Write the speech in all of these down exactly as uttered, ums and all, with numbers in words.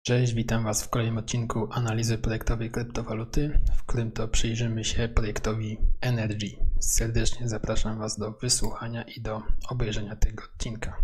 Cześć, witam Was w kolejnym odcinku analizy projektowej kryptowaluty, w którym to przyjrzymy się projektowi Energy. Serdecznie zapraszam Was do wysłuchania i do obejrzenia tego odcinka.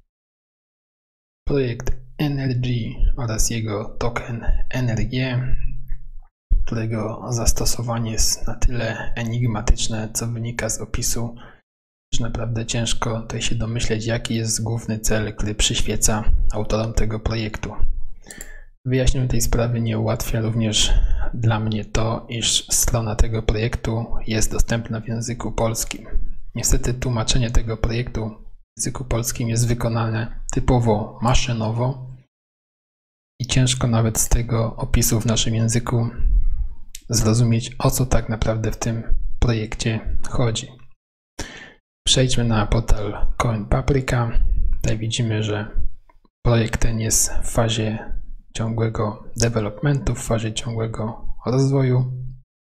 Projekt Energy oraz jego token N R G, którego zastosowanie jest na tyle enigmatyczne, co wynika z opisu, że naprawdę ciężko tutaj się domyśleć, jaki jest główny cel, który przyświeca autorom tego projektu. Wyjaśnienie tej sprawy nie ułatwia również dla mnie to, iż strona tego projektu jest dostępna w języku polskim. Niestety tłumaczenie tego projektu w języku polskim jest wykonane typowo maszynowo i ciężko nawet z tego opisu w naszym języku zrozumieć, o co tak naprawdę w tym projekcie chodzi. Przejdźmy na portal CoinPaprika. Tutaj widzimy, że projekt ten jest w fazie ciągłego developmentu, w fazie ciągłego rozwoju.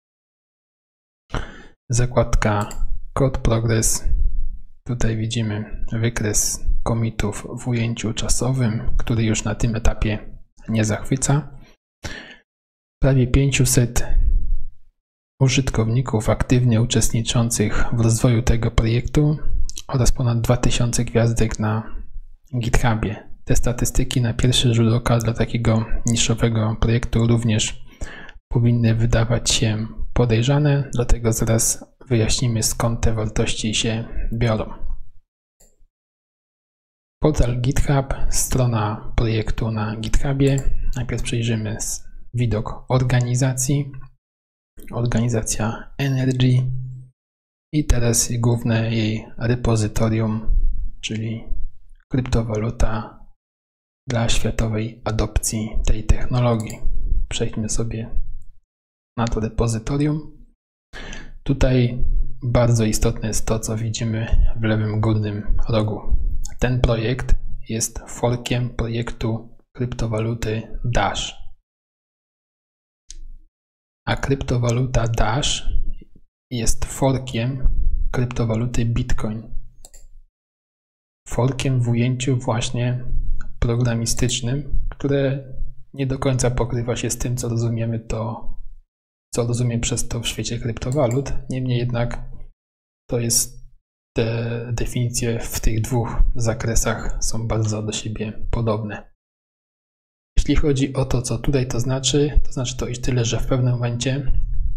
Zakładka Code Progress. Tutaj widzimy wykres commitów w ujęciu czasowym, który już na tym etapie nie zachwyca. Prawie pięćset użytkowników aktywnie uczestniczących w rozwoju tego projektu oraz ponad dwa tysiące gwiazdek na GitHubie. Te statystyki na pierwszy rzut oka dla takiego niszowego projektu również powinny wydawać się podejrzane, dlatego zaraz wyjaśnimy, skąd te wartości się biorą. Portal GitHub, strona projektu na GitHubie. Najpierw przyjrzymy widok organizacji. Organizacja Energy i teraz główne jej repozytorium, czyli kryptowaluta dla światowej adopcji tej technologii. Przejdźmy sobie na to repozytorium. Tutaj bardzo istotne jest to, co widzimy w lewym górnym rogu. Ten projekt jest forkiem projektu kryptowaluty Dash. A kryptowaluta Dash jest forkiem kryptowaluty Bitcoin. Forkiem w ujęciu właśnie programistycznym, które nie do końca pokrywa się z tym, co rozumiemy to, co rozumiem przez to w świecie kryptowalut. Niemniej jednak to jest, te definicje w tych dwóch zakresach są bardzo do siebie podobne. Jeśli chodzi o to, co tutaj to znaczy, to znaczy to iż tyle, że w pewnym momencie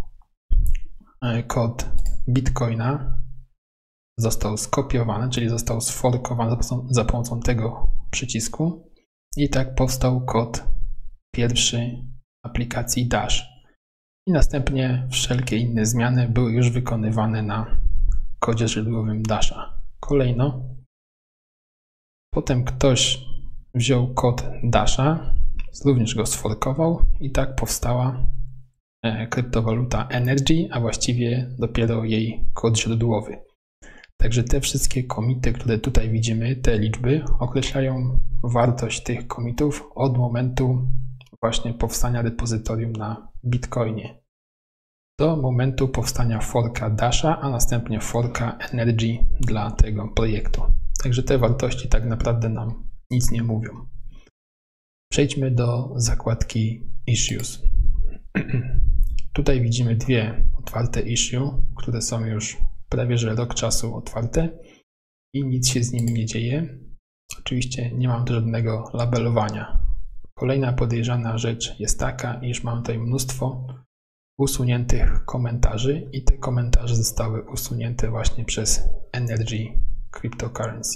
kod Bitcoina został skopiowany, czyli został sforkowany za pomocą tego przycisku i tak powstał kod pierwszy aplikacji Dash. I następnie wszelkie inne zmiany były już wykonywane na kodzie źródłowym Dasha. Kolejno, potem ktoś wziął kod Dasha, również go sforkował i tak powstała kryptowaluta Energy, a właściwie dopiero jej kod źródłowy. Także te wszystkie commity, które tutaj widzimy, te liczby określają wartość tych commitów od momentu właśnie powstania repozytorium na Bitcoinie do momentu powstania forka Dasha, a następnie forka Energy dla tego projektu. Także te wartości tak naprawdę nam nic nie mówią. Przejdźmy do zakładki Issues. Tutaj widzimy dwie otwarte issue, które są już prawie że rok czasu otwarte i nic się z nimi nie dzieje. Oczywiście nie mam tu żadnego labelowania. Kolejna podejrzana rzecz jest taka, iż mam tutaj mnóstwo usuniętych komentarzy i te komentarze zostały usunięte właśnie przez Energy Cryptocurrency.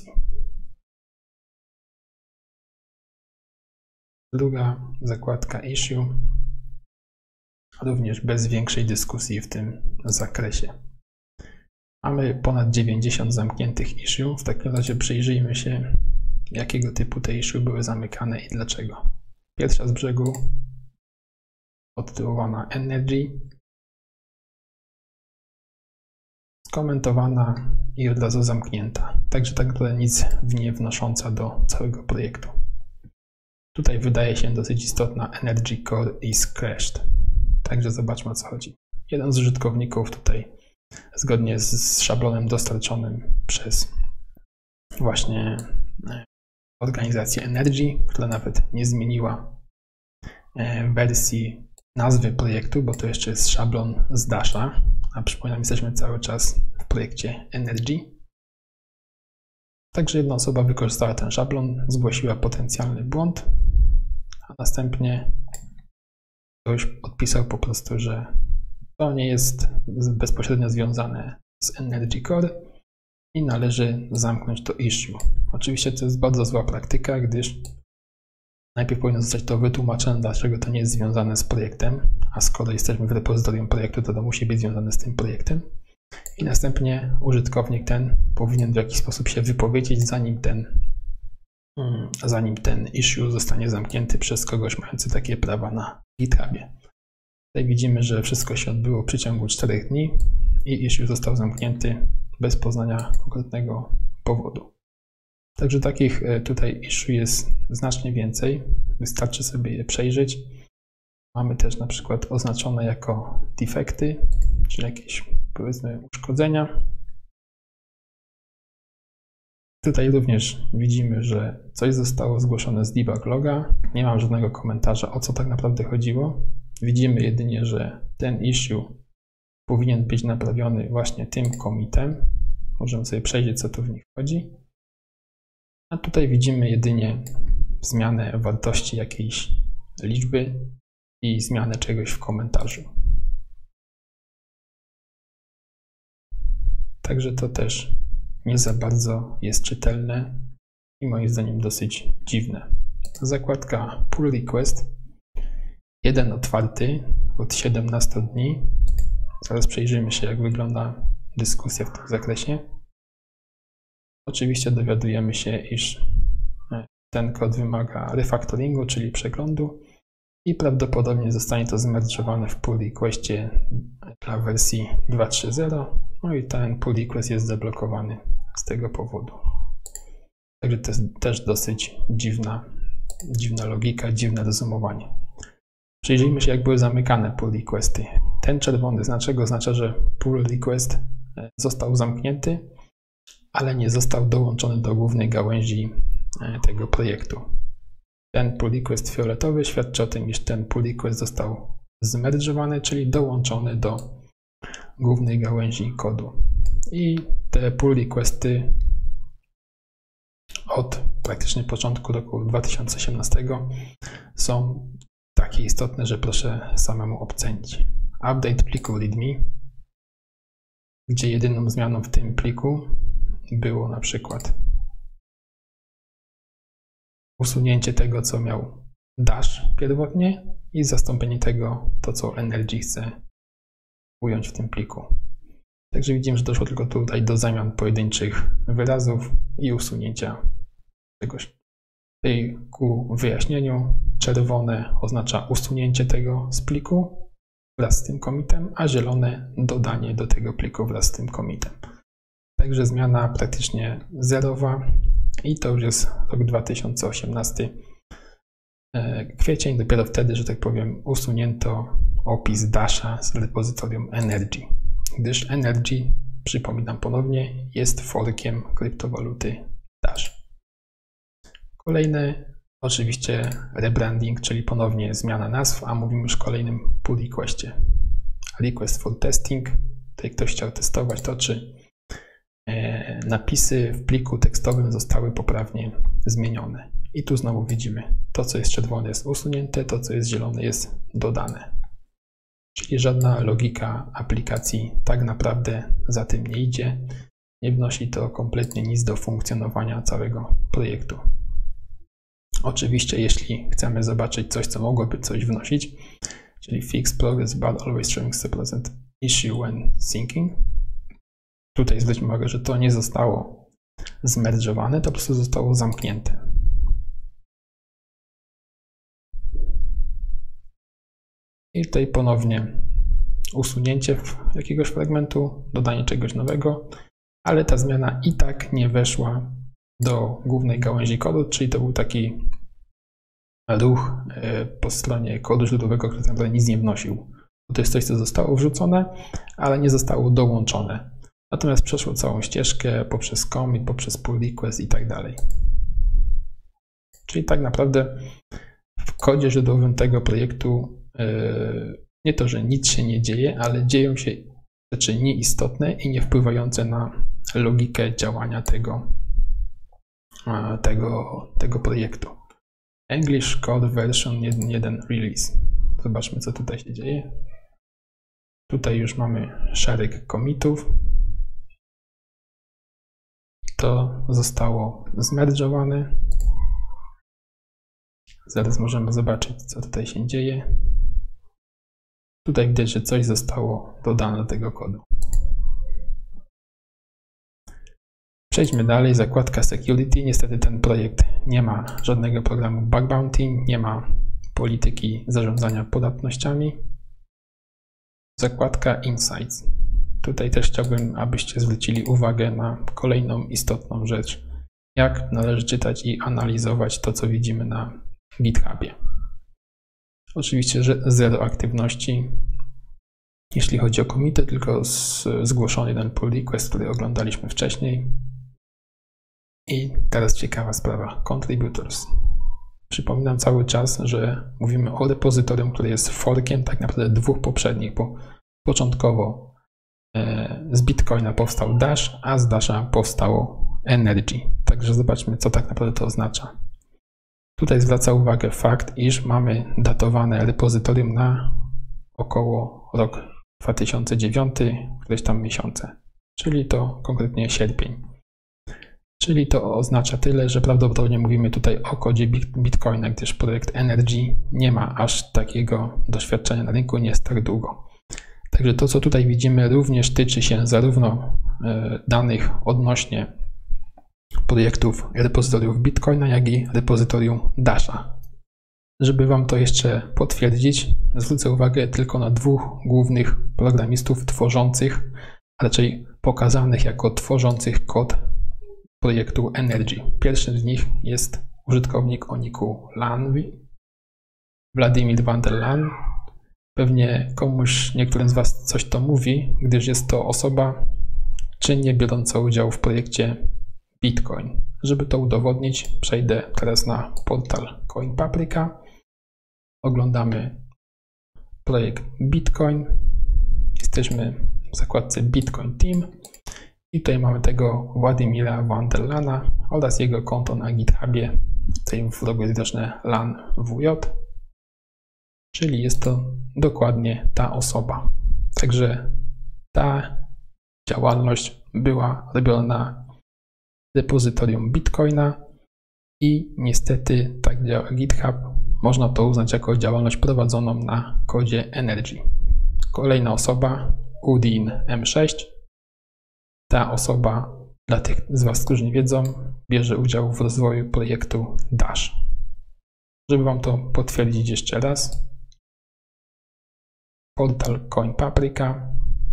Druga zakładka Issue, również bez większej dyskusji w tym zakresie. Mamy ponad dziewięćdziesiąt zamkniętych issue. W takim razie przyjrzyjmy się, jakiego typu te issue były zamykane i dlaczego. Pierwsza z brzegu, odtyłowana Energy, skomentowana i od razu zamknięta. Także tak naprawdę nic w nie wnosząca do całego projektu. Tutaj wydaje się dosyć istotna Energy Core is crashed. Także zobaczmy, o co chodzi. Jeden z użytkowników tutaj, zgodnie z szablonem dostarczonym przez właśnie organizację Energy, która nawet nie zmieniła wersji nazwy projektu, bo to jeszcze jest szablon z Dasha, a przypominam, jesteśmy cały czas w projekcie Energy. Także jedna osoba wykorzystała ten szablon, zgłosiła potencjalny błąd, a następnie ktoś odpisał po prostu, że to nie jest bezpośrednio związane z Energy Core i należy zamknąć to issue. Oczywiście to jest bardzo zła praktyka, gdyż najpierw powinno zostać to wytłumaczone, dlaczego to nie jest związane z projektem, a skoro jesteśmy w repozytorium projektu, to to musi być związane z tym projektem. I następnie użytkownik ten powinien w jakiś sposób się wypowiedzieć, zanim ten, zanim ten issue zostanie zamknięty przez kogoś mający takie prawa na GitHubie. Tutaj widzimy, że wszystko się odbyło w przeciągu czterech dni i issue został zamknięty bez poznania konkretnego powodu. Także takich tutaj issue jest znacznie więcej. Wystarczy sobie je przejrzeć. Mamy też na przykład oznaczone jako defekty, czyli jakieś, powiedzmy, uszkodzenia. Tutaj również widzimy, że coś zostało zgłoszone z debug loga. Nie mam żadnego komentarza, o co tak naprawdę chodziło. Widzimy jedynie, że ten issue powinien być naprawiony właśnie tym commitem. Możemy sobie przejrzeć, co tu w nich chodzi. A tutaj widzimy jedynie zmianę wartości jakiejś liczby i zmianę czegoś w komentarzu. Także to też nie za bardzo jest czytelne i moim zdaniem dosyć dziwne. Zakładka pull request, jeden otwarty od siedemnastu dni. Zaraz przejrzymy się, jak wygląda dyskusja w tym zakresie. Oczywiście dowiadujemy się, iż ten kod wymaga refactoringu, czyli przeglądu i prawdopodobnie zostanie to zmerdżowane w pull requestie dla wersji dwa trzy zero. No i ten pull request jest zablokowany z tego powodu. Także to jest też dosyć dziwna, dziwna logika, dziwne rozumowanie. Przyjrzyjmy się, jak były zamykane pull requesty. Ten czerwony znaczek oznacza, że pull request został zamknięty, ale nie został dołączony do głównej gałęzi tego projektu. Ten pull request fioletowy świadczy o tym, iż ten pull request został zmerdżowany, czyli dołączony do głównej gałęzi kodu. I te pull requesty od praktycznie początku roku dwa tysiące osiemnastego są takie istotne, że proszę samemu ocenić. Update pliku readme, gdzie jedyną zmianą w tym pliku było na przykład usunięcie tego, co miał Dash pierwotnie i zastąpienie tego, to co Energy chce ująć w tym pliku. Także widzimy, że doszło tylko tutaj do zamian pojedynczych wyrazów i usunięcia czegoś. Tutaj ku wyjaśnieniu czerwone oznacza usunięcie tego z pliku wraz z tym commitem, a zielone dodanie do tego pliku wraz z tym commitem. Także zmiana praktycznie zerowa i to już jest rok dwa tysiące osiemnasty, kwiecień. Dopiero wtedy, że tak powiem, usunięto opis Dasha z repozytorium Energy, gdyż Energy, przypominam ponownie, jest forkiem kryptowaluty Dash. Kolejny oczywiście rebranding, czyli ponownie zmiana nazw, a mówimy już o kolejnym pull requestie. Request for testing. Tutaj ktoś chciał testować to, czy napisy w pliku tekstowym zostały poprawnie zmienione. I tu znowu widzimy, to co jest czerwone jest usunięte, to co jest zielone jest dodane. Czyli żadna logika aplikacji tak naprawdę za tym nie idzie. Nie wnosi to kompletnie nic do funkcjonowania całego projektu. Oczywiście, jeśli chcemy zobaczyć coś, co mogłoby coś wnosić, czyli fix progress but always showing represent issue when syncing. Tutaj zwróćmy uwagę, że to nie zostało zmerdżowane, to po prostu zostało zamknięte. I tutaj ponownie usunięcie jakiegoś fragmentu, dodanie czegoś nowego, ale ta zmiana i tak nie weszła do głównej gałęzi kodu, czyli to był taki ruch po stronie kodu źródłowego, który tak naprawdę nic nie wnosił. To jest coś, co zostało wrzucone, ale nie zostało dołączone. Natomiast przeszło całą ścieżkę poprzez commit, poprzez pull request i tak dalej. Czyli tak naprawdę w kodzie źródłowym tego projektu nie to, że nic się nie dzieje, ale dzieją się rzeczy nieistotne i nie wpływające na logikę działania tego, tego, tego projektu. English Code Version jeden Release. Zobaczmy, co tutaj się dzieje. Tutaj już mamy szereg commitów. To zostało zmerdżowane. Zaraz możemy zobaczyć, co tutaj się dzieje. Tutaj widać, że coś zostało dodane do tego kodu. Przejdźmy dalej. Zakładka Security. Niestety ten projekt nie ma żadnego programu bug bounty, nie ma polityki zarządzania podatnościami. Zakładka Insights. Tutaj też chciałbym, abyście zwrócili uwagę na kolejną istotną rzecz. Jak należy czytać i analizować to, co widzimy na GitHubie. Oczywiście, że zero aktywności, jeśli chodzi o commity, tylko zgłoszony jeden pull request, który oglądaliśmy wcześniej. I teraz ciekawa sprawa, contributors. Przypominam cały czas, że mówimy o repozytorium, które jest forkiem tak naprawdę dwóch poprzednich, bo początkowo z Bitcoina powstał Dash, a z Dasha powstało Energy. Także zobaczmy, co tak naprawdę to oznacza. Tutaj zwraca uwagę fakt, iż mamy datowane repozytorium na około rok dwa tysiące dziewiąty, któreś tam miesiące, czyli to konkretnie sierpień. Czyli to oznacza tyle, że prawdopodobnie mówimy tutaj o kodzie Bitcoina, gdyż projekt Energy nie ma aż takiego doświadczenia na rynku, nie jest tak długo. Także to, co tutaj widzimy, również tyczy się zarówno danych odnośnie projektów repozytoriów Bitcoina, jak i repozytorium Dasha. Żeby Wam to jeszcze potwierdzić, zwrócę uwagę tylko na dwóch głównych programistów tworzących, a raczej pokazanych jako tworzących kod projektu Energy. Pierwszym z nich jest użytkownik o niku Lanwi, Wladimir van der Laan. Pewnie komuś, niektórym z Was coś to mówi, gdyż jest to osoba czynnie biorąca udział w projekcie Bitcoin. Żeby to udowodnić, przejdę teraz na portal CoinPaprika. Oglądamy projekt Bitcoin. Jesteśmy w zakładce Bitcoin Team. I tutaj mamy tego Władimira van der Laana oraz jego konto na GitHubie. Tutaj w logo jest widoczne Lan W J. Czyli jest to dokładnie ta osoba. Także ta działalność była robiona na repozytorium Bitcoina i niestety, tak działa GitHub, można to uznać jako działalność prowadzoną na kodzie Energy. Kolejna osoba, Udin M sześć. Ta osoba, dla tych z Was, którzy nie wiedzą, bierze udział w rozwoju projektu Dash. Żeby Wam to potwierdzić jeszcze raz, portal CoinPaprika,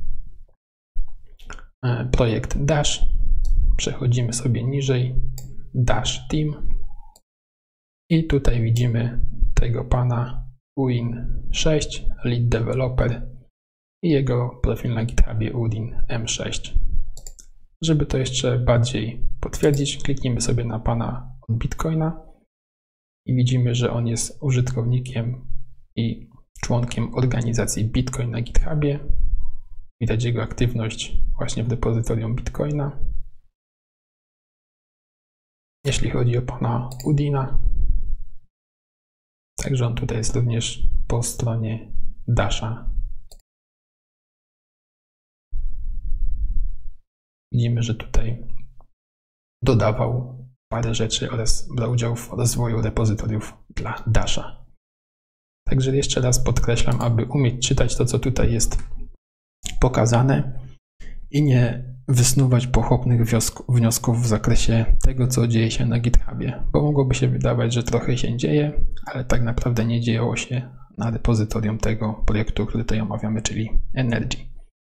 projekt Dash, przechodzimy sobie niżej, Dash Team i tutaj widzimy tego pana Udin sześć, lead developer i jego profil na GitHubie Udin M sześć. Żeby to jeszcze bardziej potwierdzić, kliknijmy sobie na pana od Bitcoina i widzimy, że on jest użytkownikiem i członkiem organizacji Bitcoin na GitHubie. Widać jego aktywność właśnie w repozytorium Bitcoina. Jeśli chodzi o pana Udina, także on tutaj jest również po stronie Dasha. Widzimy, że tutaj dodawał parę rzeczy oraz brał udział w rozwoju repozytoriów dla Dasha. Także jeszcze raz podkreślam, aby umieć czytać to, co tutaj jest pokazane i nie wysnuwać pochopnych wniosków w zakresie tego, co dzieje się na GitHubie, bo mogłoby się wydawać, że trochę się dzieje, ale tak naprawdę nie dzieło się na repozytorium tego projektu, który tutaj omawiamy, czyli Energy.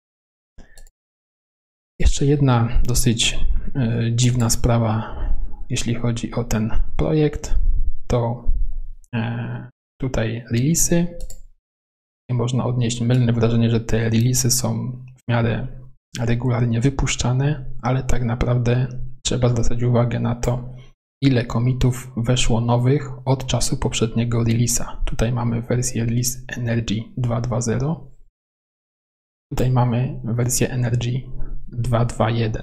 Jeszcze jedna dosyć y, dziwna sprawa, jeśli chodzi o ten projekt, to y, tutaj release'y. Nie można odnieść mylne wrażenie, że te release'y są w miarę regularnie wypuszczane, ale tak naprawdę trzeba zwracać uwagę na to, ile commitów weszło nowych od czasu poprzedniego release'a. Tutaj mamy wersję Release Energy dwa dwa zero. Tutaj mamy wersję Energy dwa dwa jeden.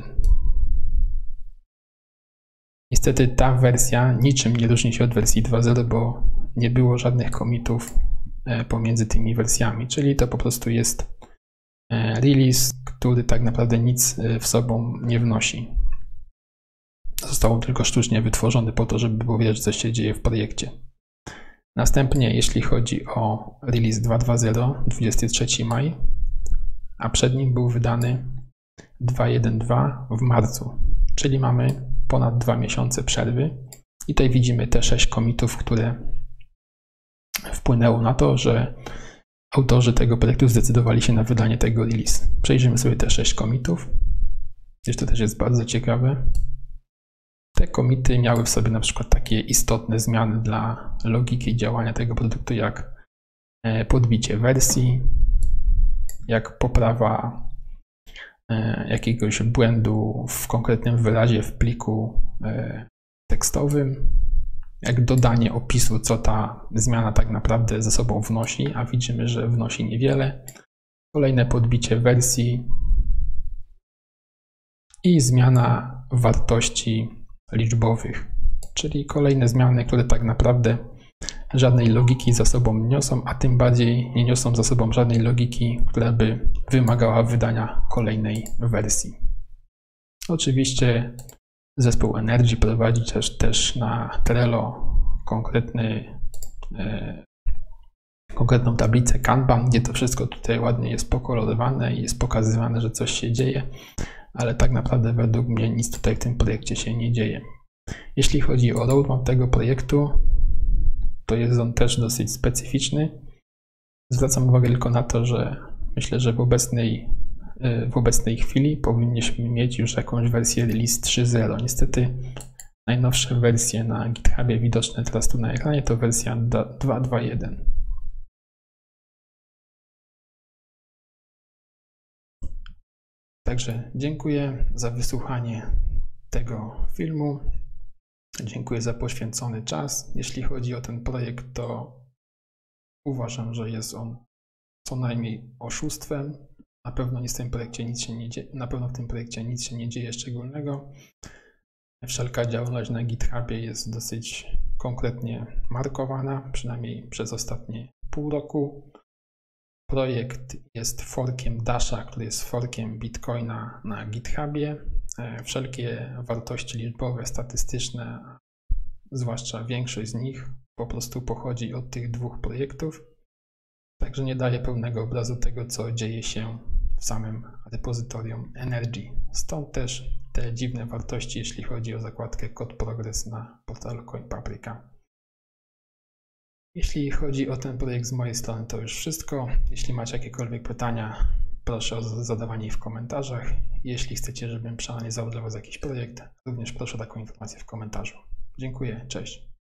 Niestety ta wersja niczym nie różni się od wersji dwa zero, bo nie było żadnych commitów pomiędzy tymi wersjami, czyli to po prostu jest release, który tak naprawdę nic w sobą nie wnosi. Został tylko sztucznie wytworzony po to, żeby było widać, co się dzieje w projekcie. Następnie, jeśli chodzi o release dwa dwa zero, dwudziestego trzeciego maja, a przed nim był wydany dwa jeden dwa w marcu, czyli mamy ponad dwa miesiące przerwy. I tutaj widzimy te sześć commitów, które wpłynęło na to, że autorzy tego projektu zdecydowali się na wydanie tego release. Przejrzymy sobie te sześć commitów. Jeszcze to też jest bardzo ciekawe. Te commity miały w sobie na przykład takie istotne zmiany dla logiki działania tego produktu, jak podbicie wersji, jak poprawa jakiegoś błędu w konkretnym wyrazie w pliku tekstowym, jak dodanie opisu, co ta zmiana tak naprawdę ze sobą wnosi, a widzimy, że wnosi niewiele. Kolejne podbicie wersji i zmiana wartości liczbowych, czyli kolejne zmiany, które tak naprawdę żadnej logiki za sobą nie niosą, a tym bardziej nie niosą za sobą żadnej logiki, która by wymagała wydania kolejnej wersji. Oczywiście zespół Energy prowadzi też, też na Trello konkretny, e, konkretną tablicę Kanban, gdzie to wszystko tutaj ładnie jest pokolorowane i jest pokazywane, że coś się dzieje, ale tak naprawdę według mnie nic tutaj w tym projekcie się nie dzieje. Jeśli chodzi o roadmap tego projektu, to jest on też dosyć specyficzny. Zwracam uwagę tylko na to, że myślę, że w obecnej, w obecnej chwili powinniśmy mieć już jakąś wersję release trzy zero. Niestety najnowsze wersje na GitHubie widoczne teraz tu na ekranie to wersja dwa dwa jeden. Także dziękuję za wysłuchanie tego filmu. Dziękuję za poświęcony czas. Jeśli chodzi o ten projekt, to uważam, że jest on co najmniej oszustwem. Na pewno nie w tym projekcie nic się nie dzieje, na pewno w tym projekcie nic się nie dzieje szczególnego. Wszelka działalność na GitHubie jest dosyć konkretnie markowana, przynajmniej przez ostatnie pół roku. Projekt jest forkiem Dasha, który jest forkiem Bitcoina na GitHubie. Wszelkie wartości liczbowe, statystyczne, zwłaszcza większość z nich, po prostu pochodzi od tych dwóch projektów. Także nie daje pełnego obrazu tego, co dzieje się w samym repozytorium Energy. Stąd też te dziwne wartości, jeśli chodzi o zakładkę Code Progress na portalu CoinPaprika. Jeśli chodzi o ten projekt z mojej strony, to już wszystko. Jeśli macie jakiekolwiek pytania, proszę o zadawanie ich w komentarzach. Jeśli chcecie, żebym przeanalizował dla Was jakiś projekt, również proszę o taką informację w komentarzu. Dziękuję, cześć.